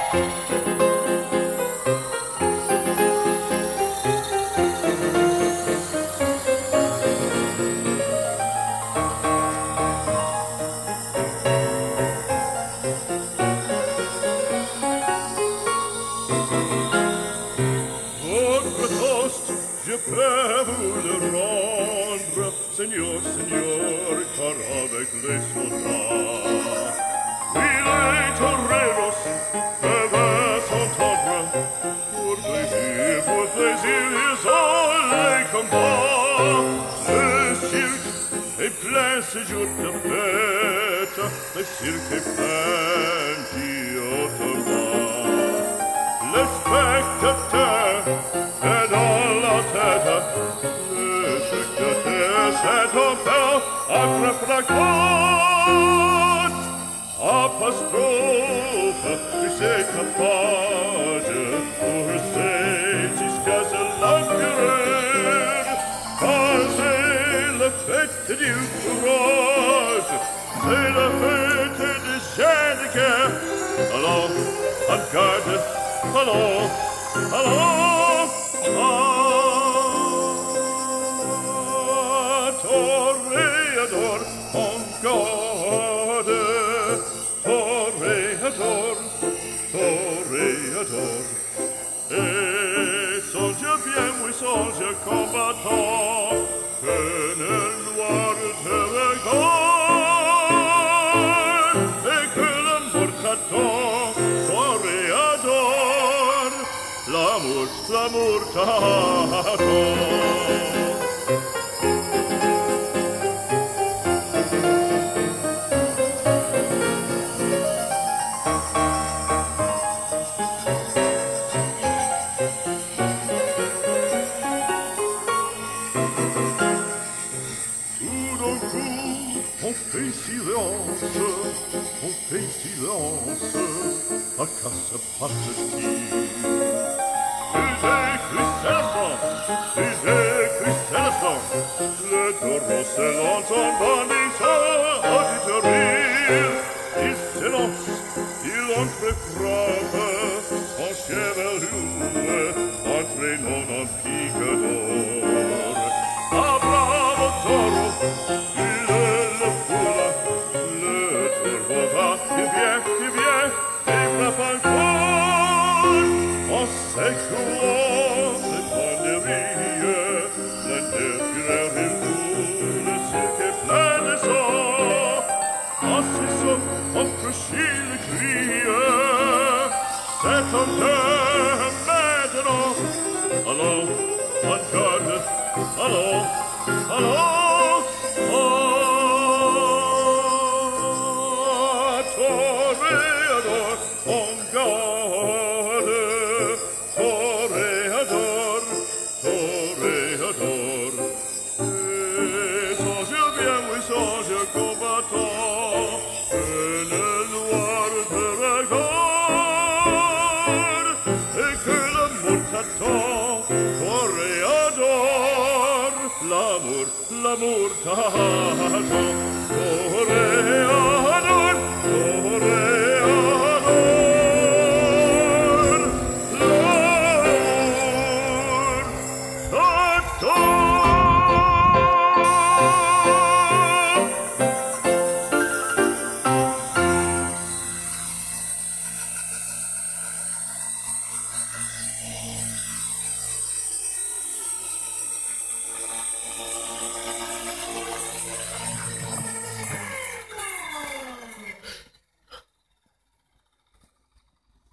Je peux vous le rendre, Seigneur, Seigneur, car avec les soldats, oui, les toreros devaient s'entendre. Pour plaisir, ils ont les combats. Le cirque est plein ce jour de fête, le cirque est plein d'automate. Le spectateur est dans la tête, le spectateur s'est offert à fracas, apostrophe, c'est capable pour jusqu'à ce l'empereur, car c'est la fête du courage, c'est la fête du chien de guerre. Alors, en garde, allons, allons, toréador, en garde, toréador, toréador. Et songe bien, oui, songe combattant, que le noir te regarde, et que l'amour t'attend, toréador. L'amour, l'amour t'attend. Tout d'un coup, on fait silence, à casse passe-t-il. Le taureau se lance en bandissant auditorie. Il s'élance, il entrefrappe en chevelure, entraînant un pic d'or. Ah, bravo taureau, il le foule, le taureau va, il vient, et frappe encore en s'écoulant de conneries. Entre Chine crie, c'est un terre maintenant. Allons, en garde, allons, allons, toréador, en garde, toréador, toréador. Et songe bien, oui, songe combattant, l'amour, l'amour t'attend, toréador, toréador, l'amour t'attend.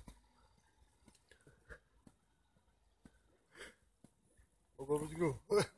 Oh, let's go.